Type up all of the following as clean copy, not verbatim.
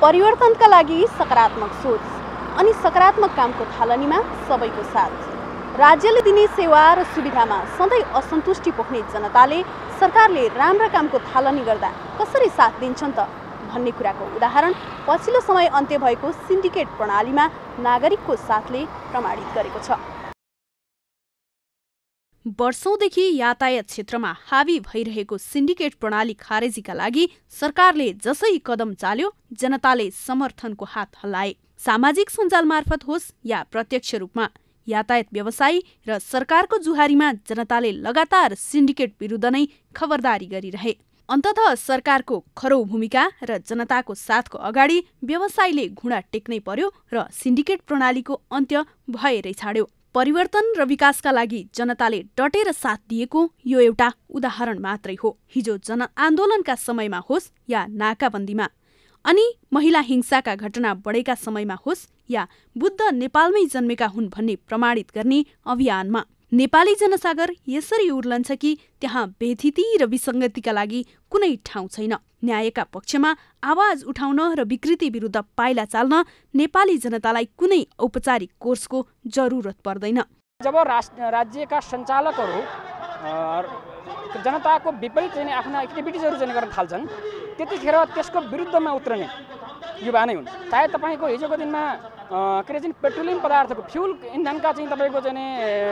परिवर्तनका लागि सकारात्मक सोच अनि सकारात्मक कामको थालनीमा सबैको साथ। राज्यले दिने सेवा र सुविधामा सधैँ असन्तुष्टि पोख्ने जनताले सरकारले राम्रा कामको थालनी गर्दा कसरी साथ दिन्छन् त भन्ने कुराको उदाहरण पछिल्लो समय अन्त्य भएको सिन्डिकेट प्रणालीमा नागरिकको साथले प्रमाणित गरेको छ। वर्षौंदेखि यातायात क्षेत्रमा हावी भइरहेको सिन्डिकेट प्रणाली खारेजीका लागि सरकारले जसै कदम चाल्यो जनताले समर्थनको हात हल्लाए। सामाजिक सञ्जाल मार्फत होस् या प्रत्यक्ष रूपमा यातायात व्यवसायी र सरकारको जुहारीमा जनताले लगातार सिन्डिकेट विरुद्ध नै खबरदारी गरिरहे। अन्ततः सरकारको खरो भूमिका र जनताको साथको अगाडि व्यवसायीले घुँडा टेक्नै पर्यो र सिन्डिकेट प्रणालीको अन्त्य भएरै छाड्यो। परिवर्तन र विकासका लागि जनताले डटेर साथ दिएको यो एउटा उदाहरण मात्रै हो। हिजो जनआन्दोलनका समयमा होस् या नाकाबन्दीमा, अनि महिला हिंसाका घटना बढेका समयमा होस् या बुद्ध नेपालमै जन्मेका हुन् भन्ने प्रमाणित गर्ने अभियानमा, नेपाली जनसागर यसरी उर्लन्छ कि त्यहाँ बेथिति र विसङ्गतिका लागि कुनै ठाउँ छैन। न्यायका पक्षमा आवाज उठाउन र विकृति विरुद्ध पाइला चाल्न नेपाली जनतालाई कुनै औपचारिक कोर्सको जरुरत पर्दैन। जब राज्यका सञ्चालकहरू जनताको विपरीत चाहिँ आफ्ना एक्टिभिटिजहरू चाहिँ गर्न थाल्छन्, त्यतिखेर त्यसको विरुद्धमा उत्रने युवा नै हुन्। चाहे तपाईँको हिजोको दिनमा केरोसिन पेट्रोलियम पदार्थको फ्युल इन्धनका चाहिँ तपाईँको चाहिँ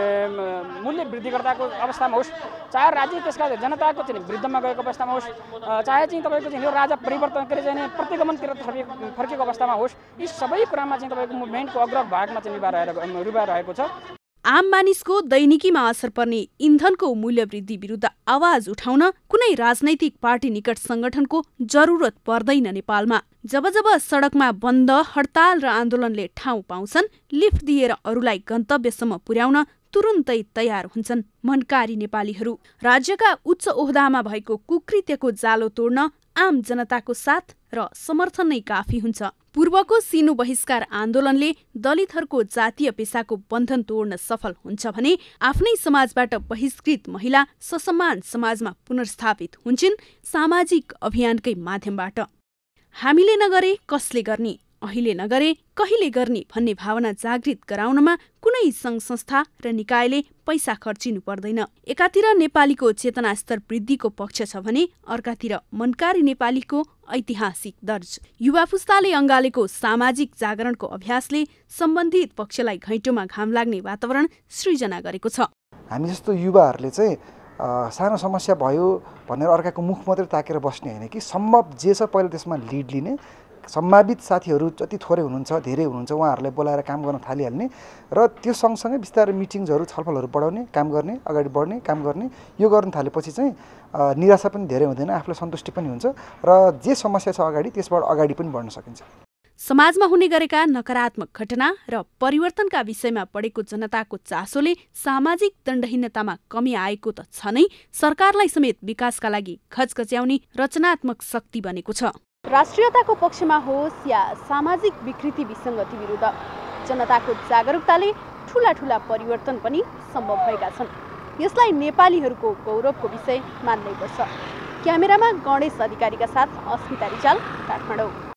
मूल्य वृद्धि गर्दाको अवस्थामा होस्, चाहे राज्य त्यसका जनताको चाहिँ विरुद्धमा गएको अवस्थामा होस्, चाहे चाहिँ तपाईँको चाहिँ यो राजा परिवर्तन गरी चाहिँ प्रतिगमनतिर फर्केको अवस्थामा होस्, यी सबै कुरामा चाहिँ तपाईँको मुभमेन्टको अग्रभागमा चाहिँ रुबा रहेको छ। आम मानिसको दैनिकीमा असर पर्ने इन्धनको मूल्य वृद्धि विरुद्ध आवाज उठाउन कुनै राजनैतिक पार्टी निकट संगठनको जरुरत पर्दैन। नेपालमा जब जब सडकमा बन्द, हडताल र आन्दोलनले ठाउँ पाउँछन्, लिफ्ट दिएर अरूलाई गन्तव्यसम्म पुर्याउन तुरुन्तै तयार हुन्छन् मनकारी नेपालीहरू। राज्यका उच्च ओहदामा भएको कुकृत्यको जालो तोड्न आम जनताको साथ र समर्थन नै काफी हुन्छ। पूर्वको सिनु बहिष्कार आन्दोलनले दलितहरूको जातीय पेसाको बन्धन तोड्न सफल हुन्छ भने आफ्नै समाजबाट बहिष्कृत महिला ससम्मान समाजमा पुनर्स्थापित हुन्छन् सामाजिक अभियानकै माध्यमबाट। हामीले नगरे कसले गर्ने, अहिले नगरे कहिले गर्ने भन्ने भावना जागृत गराउनमा कुनै सङ्घ संस्था र निकायले पैसा खर्चिनु पर्दैन। एकातिर नेपालीको चेतना स्तर वृद्धिको पक्ष छ भने अर्कातिर मनकारी नेपालीको ऐतिहासिक दर्ज। युवा पुस्ताले अँगालेको सामाजिक जागरणको अभ्यासले सम्बन्धित पक्षलाई घैँटोमा घाम लाग्ने वातावरण सृजना गरेको छ। हामी जस्तो युवाहरूले चाहिँ सानो समस्या भयो भनेर अर्काको मुख मात्रै ताकेर बस्ने होइन कि सम्भव जे छ पहिला त्यसमा लिड लिने, सम्भावित साथीहरू जति थोरै हुनुहुन्छ धेरै हुनुहुन्छ उहाँहरूलाई बोलाएर काम गर्न थालिहाल्ने र त्यो सँगसँगै बिस्तारै मिटिङ्सहरू छलफलहरू बढाउने, काम गर्ने, अगाडि बढ्ने, काम गर्ने। यो गर्न थालेपछि चाहिँ निराशा पनि धेरै हुँदैन, आफूलाई सन्तुष्टि पनि हुन्छ र जे समस्या छ अगाडि त्यसबाट अगाडि पनि बढ्न सकिन्छ। समाजमा हुने गरेका नकारात्मक घटना र परिवर्तनका विषयमा बढेको जनताको चासोले सामाजिक दण्डहीनतामा कमी आएको त छ नै, सरकारलाई समेत विकासका लागि खचखच्याउने रचनात्मक शक्ति बनेको छ। राष्ट्रियताको पक्षमा होस् या सामाजिक विकृति विसङ्गति विरुद्ध जनताको जागरुकताले ठूला ठूला परिवर्तन पनि सम्भव भएका छन्। यसलाई नेपालीहरूको गौरवको विषय मान्नै पर्छ। क्यामेरामा गणेश अधिकारीका साथ अस्मिता रिजाल, काठमाडौँ।